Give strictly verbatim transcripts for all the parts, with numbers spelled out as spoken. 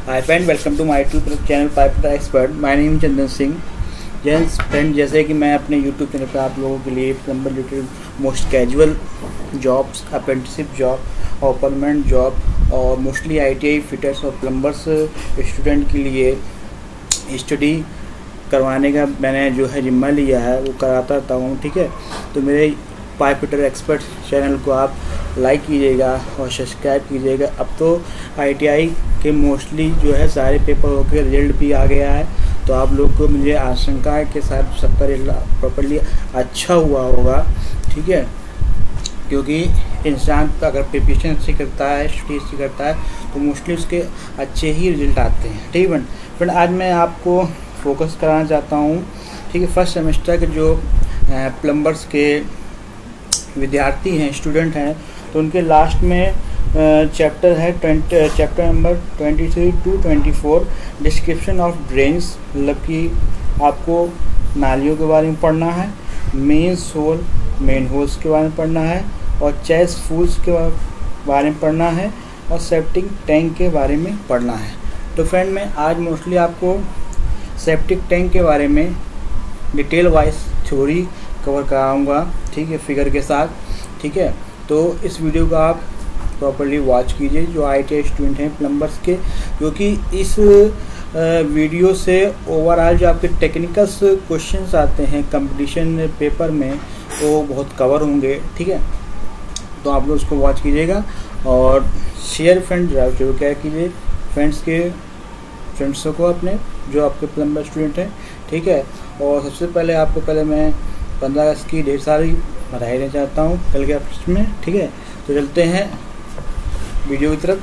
Hi friend, welcome to my YouTube channel pipe expert. My name Chandan Singh. Gents friend, जैसे कि मैं अपने YouTube channel पर आप लोगों के लिए plumber related most casual jobs, apprenticeship job और परमानेंट जॉब और मोस्टली आईटीआई फिटर्स और प्लम्बर्स स्टूडेंट के लिए स्टडी करवाने का मैंने जो है जिम्मा लिया है, वो कराता रहता हूँ। ठीक है, तो मेरे पाइप फिटर एक्सपर्ट चैनल को आप लाइक कीजिएगा और सब्सक्राइब कीजिएगा। अब तो आईटीआई के मोस्टली जो है सारे पेपर हो के रिजल्ट भी आ गया है, तो आप लोग को मुझे आशंका है कि शायद सबका रिजल्ट प्रॉपर्ली अच्छा हुआ होगा। ठीक है, क्योंकि इंसान अगर प्रिपरेशन अच्छी करता है, स्टडी अच्छी करता है, तो मोस्टली उसके अच्छे ही रिजल्ट आते हैं। ठीक है फ्रेंड, आज मैं आपको फोकस कराना चाहता हूँ। ठीक है, फर्स्ट सेमेस्टर के जो प्लम्बर्स के विद्यार्थी हैं, स्टूडेंट हैं, तो उनके लास्ट में चैप्टर है twenty chapter number twenty three to twenty four description of drains, मतलब कि आपको नालियों के बारे में पढ़ना है, मेंस होल मेन होल्स के बारे में पढ़ना है और चेस्ट फूल्स के बारे में पढ़ना है और सेप्टिक टैंक के बारे में पढ़ना है। तो फ्रेंड, मैं आज मोस्टली आपको सेप्टिक टैंक के बारे में डिटेल वाइज थ्योरी कवर कराऊंगा। ठीक है, फिगर के साथ। ठीक है, तो इस वीडियो को आप प्रॉपर्ली वॉच कीजिए जो आईटीआई स्टूडेंट हैं प्लम्बर्स के, क्योंकि इस वीडियो से ओवरऑल जो आपके टेक्निकल्स क्वेश्चंस आते हैं कंपटीशन पेपर में, वो बहुत कवर होंगे। ठीक है, तो आप लोग उसको वॉच कीजिएगा और शेयर फ्रेंड जरूर क्या कीजिए फ्रेंड्स के फ्रेंड्सों को अपने जो आपके प्लम्बर स्टूडेंट हैं। ठीक है, और सबसे पहले आपको पहले मैं पंद्रह अगस्त की ढेर सारी बधाई देना चाहता हूँ कल के ऑफिस में। ठीक है, तो चलते हैं वीडियो की तरफ।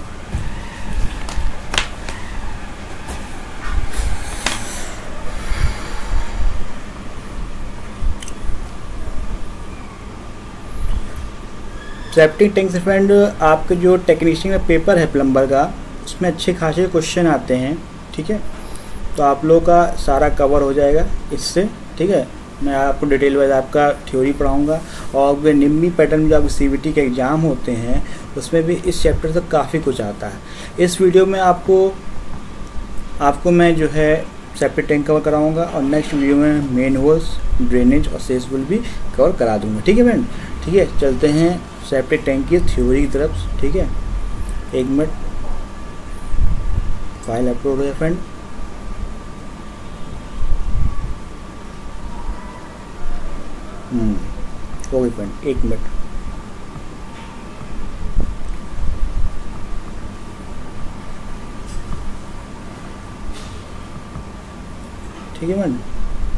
सेप्टिक टैंक से फ्रेंड, आपके जो टेक्नीशियन का पेपर है प्लम्बर का, उसमें अच्छे खासे क्वेश्चन आते हैं। ठीक है, तो आप लोगों का सारा कवर हो जाएगा इससे। ठीक है, मैं आपको डिटेल वाइज आपका थ्योरी पढ़ाऊंगा और निम्बी पैटर्न में जो आपके सीवीटी के एग्ज़ाम होते हैं, उसमें भी इस चैप्टर से काफ़ी कुछ आता है। इस वीडियो में आपको आपको मैं जो है सेप्टिक टैंक कवर कराऊंगा और नेक्स्ट वीडियो में मेन होल्स, ड्रेनेज और सेसबुल भी कवर करा दूंगा। ठीक है फ्रेंड, ठीक है, चलते हैं सेप्टिक टैंक की थ्योरी की तरफ। ठीक है, एक मिनट, फाइल अपलोड है फ्रेंड। हम्म हो गई फ्रेंड, एक मिनट। ठीक है फ्रेंड,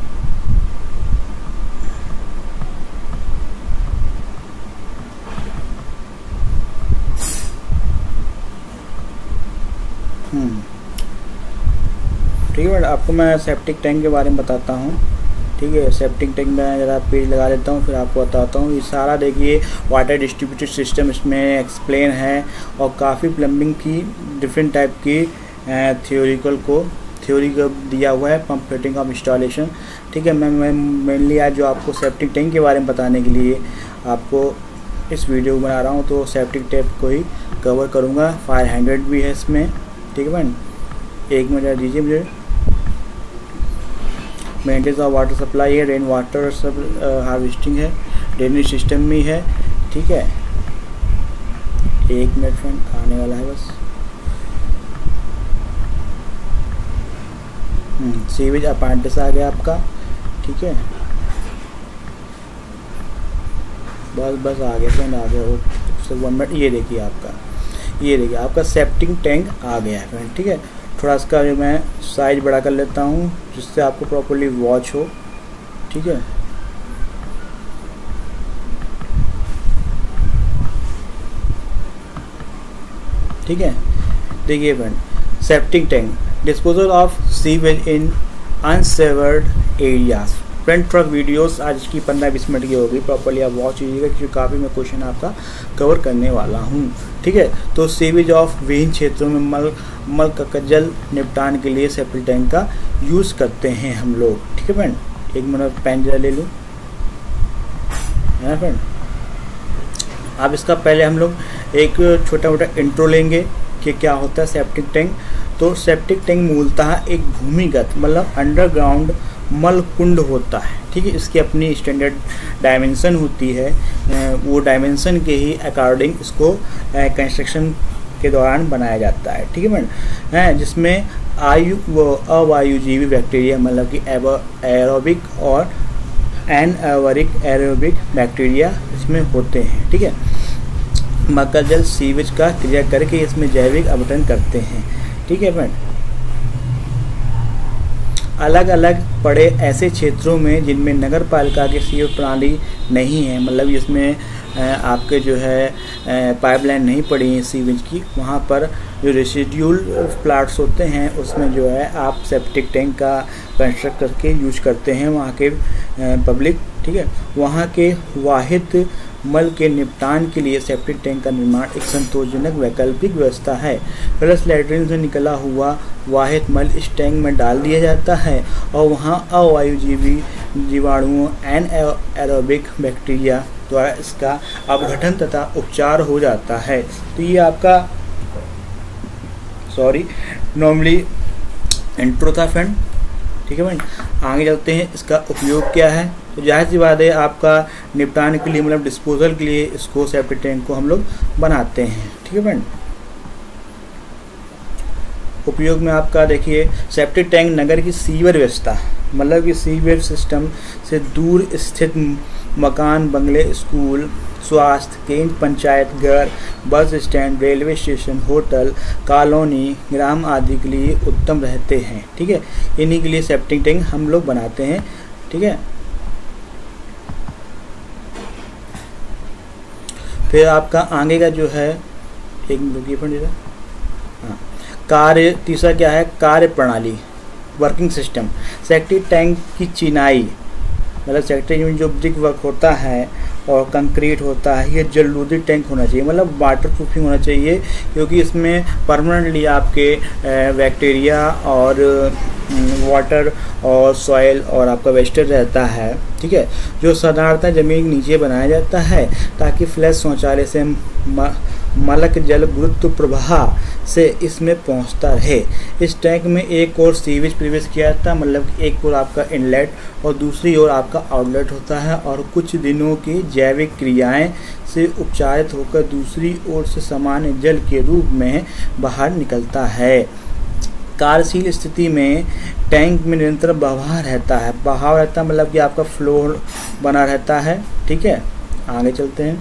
हम्म ठीक है फ्रेंड, आपको मैं सेप्टिक टैंक के बारे में बताता हूँ। ठीक है, सेप्टिक टैंक में ज़रा पेज लगा लेता हूँ, फिर आपको बताता हूँ। ये सारा देखिए वाटर डिस्ट्रीब्यूटेड सिस्टम इसमें एक्सप्लेन है और काफ़ी प्लम्बिंग की डिफरेंट टाइप की थियोरिकल को थ्योरी को दिया हुआ है, पंप फिटिंग ऑफ इंस्टॉलेशन। ठीक है, मैं मैं मेनली आज जो आपको सेप्टिक टैंक के बारे में बताने के लिए आपको इस वीडियो बना रहा हूँ, तो सेप्टिक टैंक को ही कवर करूँगा। फाइव हंड्रेड भी है इसमें। ठीक है फ्रेंड, एक मिनट दीजिए मुझे। मेंटेनेंस ऑफ वाटर सप्लाई है, रेन वाटर सब हार्वेस्टिंग है, ड्रेनेज सिस्टम भी है। ठीक है, एक मिनट फ्रेंड, आने वाला है बस। सीवेज अपार्टमेंट्स आ गया आपका। ठीक है, बस बस आ गया फ्रेंड, आ गया वो सब वन मिनट। ये देखिए आपका ये देखिए आपका सेप्टिक टैंक आ गया है फ्रेंड। ठीक है, थोड़ा इसका जो मैं साइज बड़ा कर लेता हूँ जिससे आपको प्रॉपर्ली वॉच हो। ठीक है, ठीक है, देखिए friend, septic tank disposal of sewage in unsewered areas. Friend, truck videos आज की पंद्रह बीस मिनट की होगी, प्रॉपर्ली आप वॉच कीजिएगा क्योंकि काफ़ी मैं क्वेश्चन आपका कवर करने वाला हूँ। ठीक है, तो सीवेज ऑफ विभिन्न क्षेत्रों में मल मल का जल निपटान के लिए सेप्टिक टैंक का यूज़ करते हैं हम लोग। ठीक है फ्रेंड, एक मिनट पेन जरा ले लूँ, है ना फ्रेंड। अब इसका पहले हम लोग एक छोटा मोटा इंट्रो लेंगे कि क्या होता है सेप्टिक टैंक। तो सेप्टिक टैंक मूलतः एक भूमिगत मतलब अंडरग्राउंड मल कुंड होता है, ठीक है। इसकी अपनी स्टैंडर्ड डायमेंशन होती है, वो डायमेंशन के ही अकॉर्डिंग इसको कंस्ट्रक्शन के दौरान बनाया जाता है, ठीक है मैडम, है जिसमें आयु वो अवायुजीवी बैक्टीरिया मतलब कि एरोबिक और एनएरोबिक एरोबिक बैक्टीरिया इसमें होते हैं, ठीक है। मक्का जल सीवेज का क्रिया करके इसमें जैविक अपघटन करते हैं, ठीक है मैडम। अलग अलग पड़े ऐसे क्षेत्रों में जिनमें नगर पालिका की सीवर प्रणाली नहीं है, मतलब इसमें आपके जो है पाइपलाइन नहीं पड़ी है सीवेज की, वहाँ पर जो रेसिड्यूल प्लाट्स होते हैं उसमें जो है आप सेप्टिक टैंक का कंस्ट्रक्ट करके यूज करते हैं वहाँ के पब्लिक, ठीक है। वहाँ के वाहिद मल के निपटान के लिए सेप्टिक टैंक का निर्माण एक संतोषजनक वैकल्पिक व्यवस्था है। फ्लश लैट्रिन से निकला हुआ वाहिद मल इस टैंक में डाल दिया जाता है और वहाँ अवायुजीवी जीवाणुओं एनएरोबिक बैक्टीरिया द्वारा इसका अपघटन तथा उपचार हो जाता है। तो ये आपका सॉरी नॉर्मली इंट्रो था फ्रेंड, ठीक है फ्रेंड। आगे चलते हैं इसका उपयोग क्या है। तो जाहिर सी बात है आपका निपटान के लिए मतलब डिस्पोजल के लिए इसको सेप्टिक टैंक को हम लोग बनाते हैं, ठीक है फ्रेंड। उपयोग में आपका देखिए सेप्टिक टैंक नगर की सीवर व्यवस्था मतलब कि सीवर सिस्टम से दूर स्थित मकान, बंगले, स्कूल, स्वास्थ्य केंद्र, पंचायत घर, bus stand, railway station, hotel, colony, ग्राम आदि के लिए उत्तम रहते हैं, ठीक है। इन्हीं के लिए सेप्टिक टैंक हम लोग बनाते हैं, ठीक है। फिर आपका आगे का जो है एक मिनट हाँ कार्य तीसरा क्या है, कार्य प्रणाली वर्किंग सिस्टम। सेप्टिक टैंक की चिनाई मतलब सेप्टिक में जो ब्रिक वर्क होता है और कंक्रीट होता है ये जलरोधी टैंक होना चाहिए, मतलब वाटर प्रूफिंग होना चाहिए, क्योंकि इसमें परमानेंटली आपके बैक्टीरिया और वाटर और सॉइल और आपका वेस्टर रहता है, ठीक है। जो साधारणतः जमीन के नीचे बनाया जाता है ताकि फ्लैश शौचालय से मलक जल गुरुत्व प्रवाह से इसमें पहुंचता रहे। इस टैंक में एक और सीवेज प्रवेश किया जाता है, मतलब एक और आपका इनलेट और दूसरी ओर आपका आउटलेट होता है और कुछ दिनों की जैविक क्रियाएं से उपचारित होकर दूसरी ओर से सामान्य जल के रूप में बाहर निकलता है। कार्यशील स्थिति में टैंक में निरंतर बहाव रहता है, बहाव रहता है मतलब कि आपका फ्लो बना रहता है, ठीक है। आगे चलते हैं,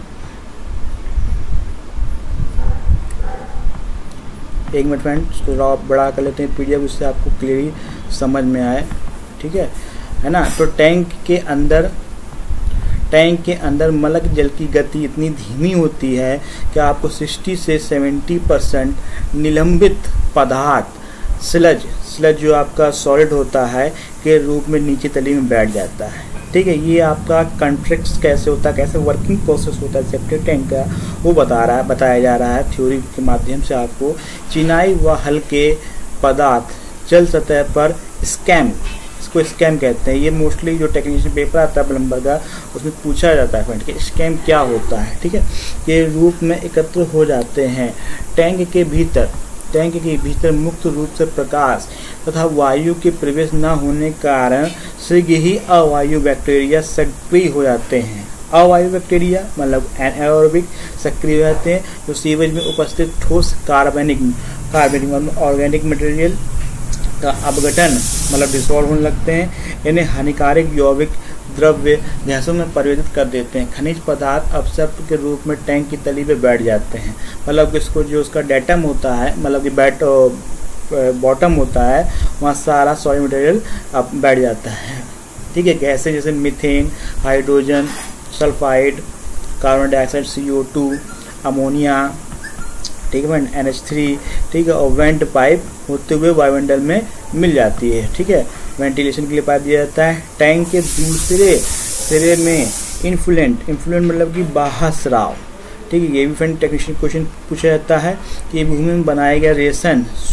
एक मिनट फ्रेंड थोड़ा बड़ा कर लेते हैं पीडीएफ, उससे आपको क्लियरली समझ में आए, ठीक है है ना। तो टैंक के अंदर टैंक के अंदर मलक जल की गति इतनी धीमी होती है कि आपको साठ से सत्तर परसेंट निलंबित पदार्थ स्लज स्लज जो आपका सॉलिड होता है के रूप में नीचे तली में बैठ जाता है, ठीक है। ये आपका कंट्रैक्ट्स कैसे होता है, कैसे वर्किंग प्रोसेस होता है सेप्टिक टैंक का, वो बता रहा है बताया जा रहा है थ्योरी के माध्यम से आपको। चिनाई व हल्के पदार्थ जल सतह पर स्कैम, इसको स्कैम कहते हैं। ये मोस्टली जो टेक्नीशियन पेपर आता है प्लम्बर का उसमें पूछा जाता है फ्रेंड कि स्कैम क्या होता है, ठीक है। ये रूप में एकत्र हो जाते हैं। टैंक के भीतर टैंक के भीतर मुक्त रूप से प्रकाश तथा वायु के प्रवेश न होने के कारण शीघ्र ही अवायु बैक्टीरिया सक्रिय हो जाते हैं। अवायु बैक्टीरिया मतलब एनाएरोबिक सक्रिय रहते हैं जो सीवेज में उपस्थित ठोस कार्बनिक कार्बनिक ऑर्गेनिक मटेरियल का अपघटन मतलब डिसॉल्व होने लगते हैं। इन्हें हानिकारक यौगिक द्रव्य गैसों में परिवर्तित कर देते हैं। खनिज पदार्थ अपसर्प के रूप में टैंक की तली पे बैठ जाते हैं, मतलब इसको जो उसका डेटम होता है मतलब कि बैट बॉटम होता है वहाँ सारा सॉइल मटेरियल अब बैठ जाता है, ठीक है। गैसें जैसे methane, hydrogen sulphide, carbon dioxide C O two, ammonia, ठीक है फ्रेंड, एन एच थ्री, ठीक है, और वेंट पाइप होते हुए वायुमंडल में मिल जाती है, ठीक है। वेंटिलेशन के लिए पाइप दिया जाता है। टैंक के दूसरे सिरे में इन्फ्लुएंट इन्फ्लुएंट मतलब कि बाह्य स्राव, ठीक है। ये भी फ्रेंड टेक्नीशियन क्वेश्चन पूछा जाता है कि भूमि में बनाया गया रेशन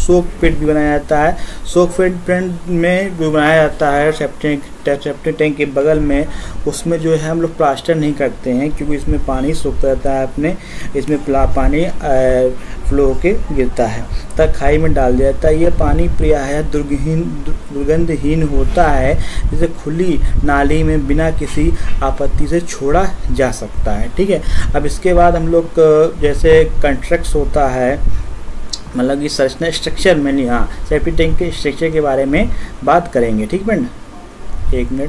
सोक पिट भी बनाया जाता है। सोक पिट फ्रेंड में जो बनाया जाता है सेप्टिक सेप्टिक टैंक के बगल में, उसमें जो है हम लोग प्लास्टर नहीं करते हैं क्योंकि इसमें पानी सोखता रहता है, अपने इसमें पानी फ्लो होके गिरता है तब खाई में डाल दिया जाता है। ये पानी प्रायः दुर्गहीन दुर्गंधहीन होता है, जिसे खुली नाली में बिना किसी आपत्ति से छोड़ा जा सकता है। ठीक है, अब इसके बाद हम लोग जैसे कंस्ट्रक्ट होता है, मतलब कि संरचना स्ट्रक्चर में नहीं, हाँ सेप्टिक टैंक के स्ट्रक्चर के बारे में बात करेंगे। ठीक फ्रेंड, एक मिनट।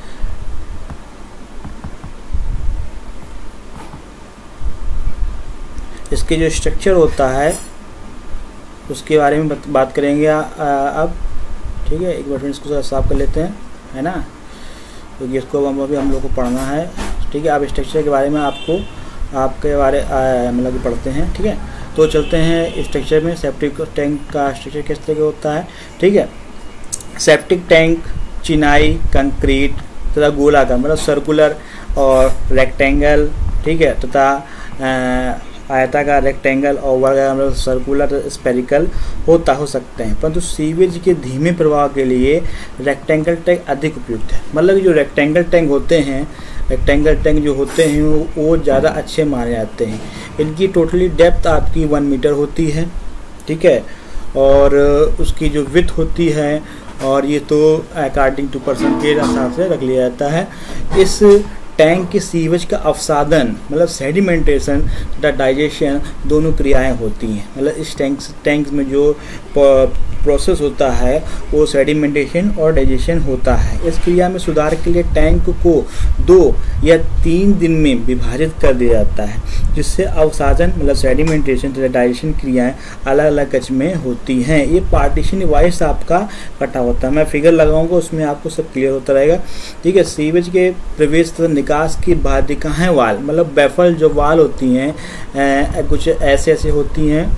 इसके जो स्ट्रक्चर होता है उसके बारे में बात करेंगे आ, आ, अब। ठीक है, एक बार इसको साफ कर लेते हैं, है ना, क्योंकि तो इसको हम अभी हम लोग को पढ़ना है। ठीक है, आप स्ट्रक्चर के बारे में आपको आपके बारे मतलब कि पढ़ते हैं। ठीक है, तो चलते हैं स्ट्रक्चर में। सेप्टिक टैंक का स्ट्रक्चर किस तरह का होता है। ठीक है, सेप्टिक टैंक चिनाई, कंक्रीट तथा गोलाकार मतलब सर्कुलर और रेक्टेंगल, ठीक है, तथा आयताकार, रेक्टेंगल और वर्गाकार मतलब सर्कुलर, स्पेरिकल होता हो सकते हैं, परंतु सीवेज के धीमे प्रवाह के लिए रेक्टेंगल टैंक अधिक उपयुक्त है। मतलब जो रेक्टेंगल टैंक होते हैं रेक्टेंगल टैंक जो होते हैं वो ज़्यादा अच्छे माने जाते हैं। इनकी टोटली डेप्थ आपकी वन मीटर होती है। ठीक है, और उसकी जो विड्थ होती है, और ये तो अकॉर्डिंग टू पर्सन के हिसाब से रख लिया जाता है। इस टैंक के सीवेज का अवसादन मतलब सेडिमेंटेशन तथा डाइजेशन दोनों क्रियाएं होती हैं। मतलब इस टैंक टैंक में जो प्रोसेस होता है वो सेडिमेंटेशन और डाइजेशन होता है। इस क्रिया में सुधार के लिए टैंक को दो या तीन दिन में विभाजित कर दिया जाता है, जिससे अवसादन मतलब सेडिमेंटेशन तथा डाइजेशन क्रियाएं अलग अलग कक्ष में होती हैं। ये पार्टीशन वाइज आपका कटा होता है। मैं फिगर लगाऊंगा, उसमें आपको सब क्लियर होता रहेगा। ठीक है, सीवेज के प्रवेश तथा निकास की बाध्यकाएं वाल मतलब बैफल जो वाल होती हैं कुछ ऐसे ऐसे होती हैं,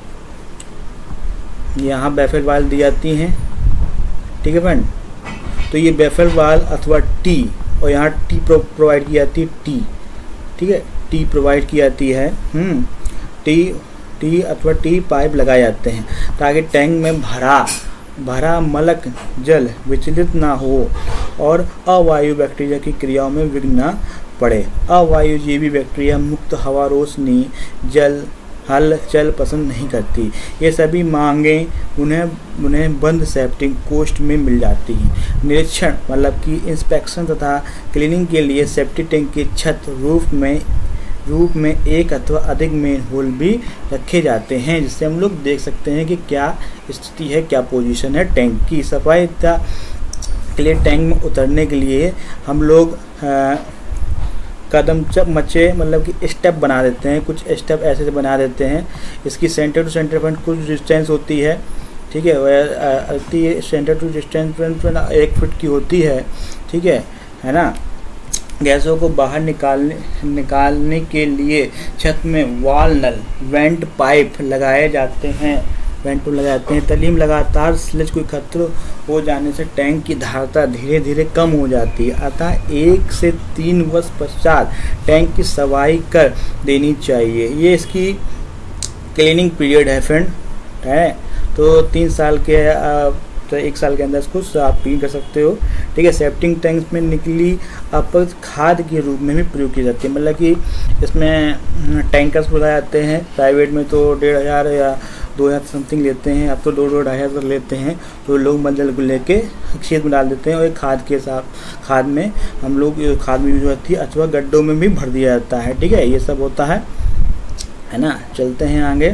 यहाँ बैफल वाल दी जाती हैं। ठीक है फ्रेंड, तो ये बैफल वाल अथवा टी, और यहाँ टी प्रो, प्रोवाइड की जाती है टी। ठीक है, टी प्रोवाइड की जाती है। हम्म टी टी अथवा टी पाइप लगाए जाते हैं ताकि टैंक में भरा भरा मलक जल विचलित ना हो और अवायु बैक्टीरिया की क्रियाओं में विघ्न न पड़े। अवायुजीवी बैक्टीरिया मुक्त हवा, रोशनी, जल, हलचल पसंद नहीं करती। ये सभी मांगें उन्हें उन्हें बंद सेप्टिक कोष्ठ में मिल जाती हैं। निरीक्षण मतलब कि इंस्पेक्शन तथा क्लीनिंग के लिए सेप्टिक टैंक की छत रूफ में रूप में एक अथवा अधिक मेन होल भी रखे जाते हैं, जिससे हम लोग देख सकते हैं कि क्या स्थिति है, क्या पोजीशन है टैंक की। सफाई तथा के लिए टैंक में उतरने के लिए हम लोग आ, कदम चप मचे मतलब कि स्टेप बना देते हैं। कुछ स्टेप ऐसे से बना देते हैं। इसकी सेंटर टू सेंटर पॉइंट कुछ डिस्टेंस होती है। ठीक है, वह सेंटर टू डिस्टेंस एक फुट की होती है। ठीक है है ना। गैसों को बाहर निकालने निकालने के लिए छत में वॉल नल वेंट पाइप लगाए जाते हैं वेंट लगाए जाते हैं तलीम लगातार स्लिज कोई खतरा हो जाने से टैंक की धारता धीरे धीरे कम हो जाती है, अतः एक से तीन वर्ष पश्चात टैंक की सफाई कर देनी चाहिए। ये इसकी क्लीनिंग पीरियड है फ्रेंड, है तो तीन साल के आ, तो एक साल के अंदर इसको आप क्लीन कर सकते हो। ठीक है, सेप्टिक टैंक में निकली अपच खाद के रूप में भी प्रयोग की जाती है। मतलब कि इसमें टैंकर्स बुलाए जाते हैं, प्राइवेट में तो डेढ़ हज़ार या दो हज़ार समथिंग लेते हैं, अब तो दो दो ढाई हज़ार लेते हैं। तो लोग मंजल को लेके खेत में डाल देते हैं और एक खाद के साथ खाद में हम लोग खाद में यूज होती है, अथवा गड्ढों में भी भर दिया जाता है। ठीक है, ये सब होता है है ना। चलते हैं आगे।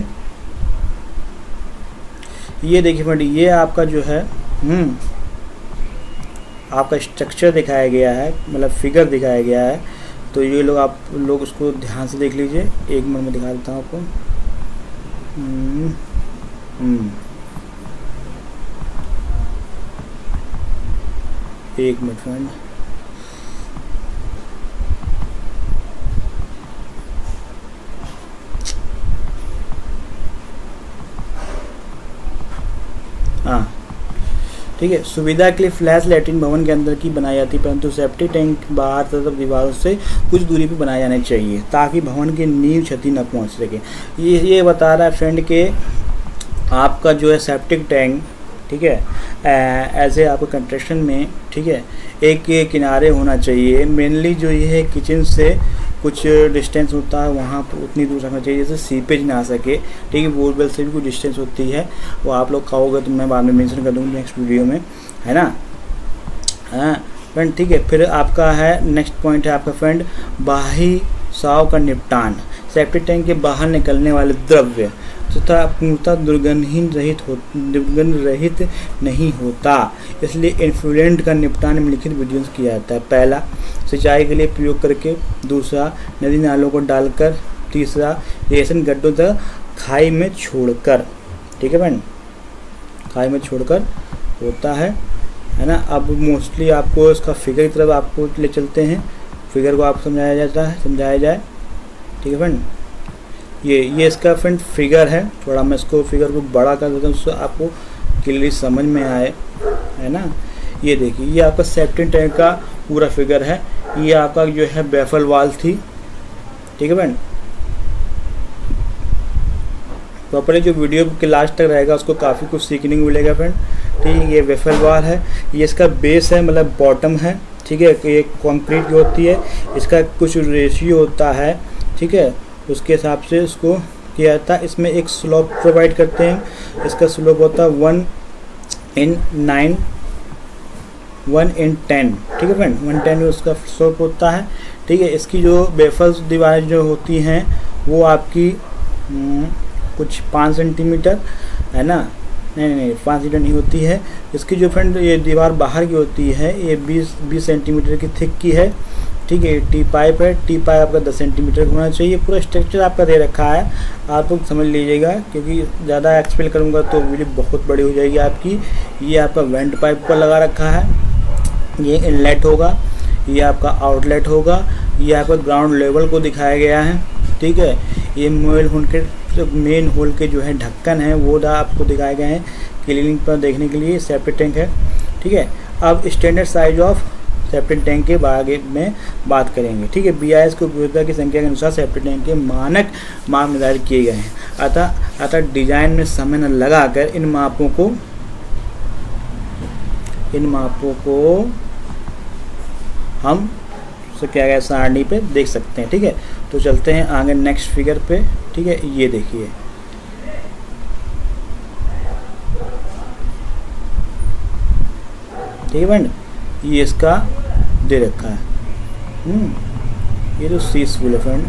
ये देखिए फ्रेंड, ये आपका जो है हम्म आपका स्ट्रक्चर दिखाया गया है, मतलब फिगर दिखाया गया है। तो ये लोग आप लोग उसको ध्यान से देख लीजिए। एक मिनट में दिखा देता हूँ आपको। हम्म हम्म एक मिनट फ्रेंड। हाँ ठीक है, सुविधा के लिए फ्लैश लैट्रिन भवन के अंदर की बनाई जाती है, परंतु सेप्टिक टैंक बाहर तथा दीवारों से कुछ दूरी पर बनाए जाने चाहिए ताकि भवन की नींव क्षति न पहुंच सके। ये ये बता रहा है फ्रेंड के आपका जो है सेप्टिक टैंक, ठीक है, ऐसे आपको कंस्ट्रक्शन में, ठीक है, एक के किनारे होना चाहिए। मेनली जो ये है किचन से कुछ डिस्टेंस होता है वहाँ पर उतनी दूर रखना चाहिए जैसे सीपेज ना आ सके, ठीक है। बोरवेल से भी कुछ डिस्टेंस होती है, वो आप लोग कहोगे तो मैं बाद में मेंशन कर दूँगा नेक्स्ट वीडियो में, है ना। हाँ फ्रेंड, ठीक है। फिर आपका है नेक्स्ट पॉइंट है आपका फ्रेंड बाहरी साव का निपटान। सेप्टिक टैंक के बाहर निकलने वाले द्रव्य तथा पूर्णतः दुर्गंधहीन रहित हो दुर्गंध रहित नहीं होता, इसलिए इन्फ्लुएंट का निपटान निम्नलिखित विधियों से किया जाता है। पहला, सिंचाई के लिए प्रयोग करके। दूसरा, नदी नालों को डालकर। तीसरा, रेशन गड्ढों तक खाई में छोड़कर, ठीक है फ्रेंड, खाई में छोड़कर होता है, है ना। अब मोस्टली आपको इसका फिगर की तरफ आपको ले चलते हैं, फिगर को आप समझाया जाता है समझाया जाए, ठीक है फ्रेंड। ये ये इसका फ्रेंड फिगर है, थोड़ा मैं इसको फिगर को बड़ा कर देता हूँ उससे आपको क्लियरली समझ में आए, है ना। ये देखिए, ये आपका सेप्टिक टैंक का पूरा फिगर है। ये आपका जो है बैफल वाल थी, ठीक है फ्रेंड। प्रॉपर्ली जो वीडियो के लास्ट तक रहेगा उसको काफ़ी कुछ सीखने को मिलेगा फ्रेंड, ठीक है। ये बैफल वाल है, ये इसका बेस है, मतलब बॉटम है, ठीक है। ये कंक्रीट की होती है, इसका कुछ रेशियो होता है, ठीक है, उसके हिसाब से उसको किया जाता है। इसमें एक स्लोप प्रोवाइड करते हैं, इसका स्लोप होता है one in nine one in ten, ठीक है फ्रेंड, वन टेन उसका स्लोप होता है, ठीक है। इसकी जो बेफल्स दीवार जो होती हैं वो आपकी कुछ पाँच सेंटीमीटर, है ना, नहीं नहीं नहीं पाँच मीटर नहीं होती है। इसकी जो फ्रेंड ये दीवार बाहर की होती है ये बीस बीस सेंटीमीटर की थिक की है, ठीक है। टी पाइप है, टी पाइप आपका दस सेंटीमीटर होना चाहिए। पूरा स्ट्रक्चर आपका दे रखा है, आप लोग समझ लीजिएगा, क्योंकि ज़्यादा एक्सप्लेन करूँगा तो वीडियो बहुत बड़ी हो जाएगी आपकी। ये आपका वेंट पाइप पर लगा रखा है, ये इनलेट होगा, ये आपका आउटलेट होगा, ये आपका ग्राउंड लेवल को दिखाया गया है, ठीक है। ये मेन होल के मेन होल के जो है ढक्कन है वो आपको दिखाए गए हैं क्लीनिंग पर देखने के लिए। सेप्टिक टैंक है, ठीक है। अब standard size of septic tank के बारे में बात करेंगे, ठीक है। बी आई एस की उपयोगिता की संख्या के अनुसार सेप्टिक टैंक के मानक माप निर्धारित किए गए हैं, अतः अतः डिजाइन में समय न लगाकर इन मापों को इन मापों को हम तो क्या गया सारणी पे देख सकते हैं, ठीक है। तो चलते हैं आगे नेक्स्ट फिगर पे, ठीक है। ये देखिए, ठीक है फ्रेंड, ये इसका दे रखा है, हम्म ये तो सी स्कूल है फ्रेंड,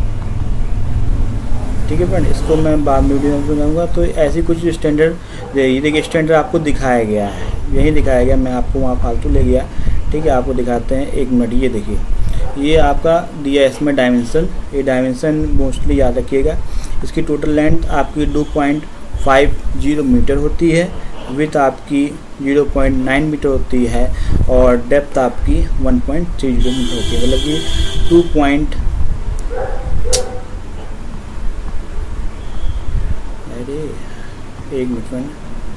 ठीक है फ्रेंड। इसको मैं बाद में वीडियो में बताऊंगा। तो ऐसी कुछ स्टैंडर्ड ये देखिए स्टैंडर्ड आपको दिखाया गया है, यही दिखाया गया, मैं आपको वहाँ फालतू ले गया, ठीक है। आपको दिखाते हैं एक मिनट, ये देखिए, ये आपका दिया इसमें डायमेंशन, ये डायमेंशन मोस्टली याद रखिएगा। इसकी टोटल लेंथ आपकी two point five zero metre होती है, विथ आपकी ज़ीरो पॉइंट नाइन मीटर होती है और डेप्थ आपकी one point three zero metre होती है, मतलब कि टू पॉइंट अरे एक मिनट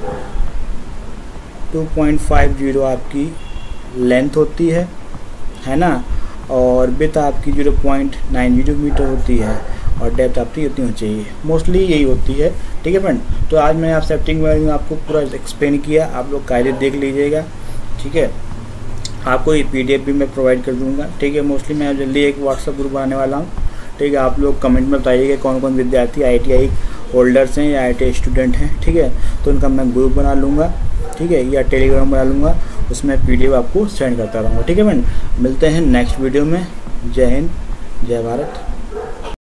टू पॉइंट फाइव जीरो आपकी लेंथ होती है, है ना, और विथ आपकी zero point nine zero metre होती है और डेप्थ आपकी उतनी होनी चाहिए, मोस्टली यही होती है, ठीक है फ्रेंड। तो आज मैंने आप सेप्टिक में आपको पूरा एक्सप्लेन किया, आप लोग कायदे देख लीजिएगा, ठीक है। आपको ये पीडीएफ भी मैं प्रोवाइड कर दूंगा, ठीक है। मोस्टली मैं जल्दी एक व्हाट्सअप ग्रुप बनाने वाला हूँ, ठीक है। आप लोग कमेंट में बताइएगा कौन कौन विद्यार्थी आई टी आई होल्डर्स हैं या आई टी आई स्टूडेंट हैं, ठीक है। तो उनका मैं ग्रुप बना लूँगा, ठीक है, या टेलीग्राम बना लूँगा, उसमें पीडीएफ आपको सेंड करता रहूँगा, ठीक है फ्रेंड। मिलते हैं नेक्स्ट वीडियो में। जय हिंद, जय भारत।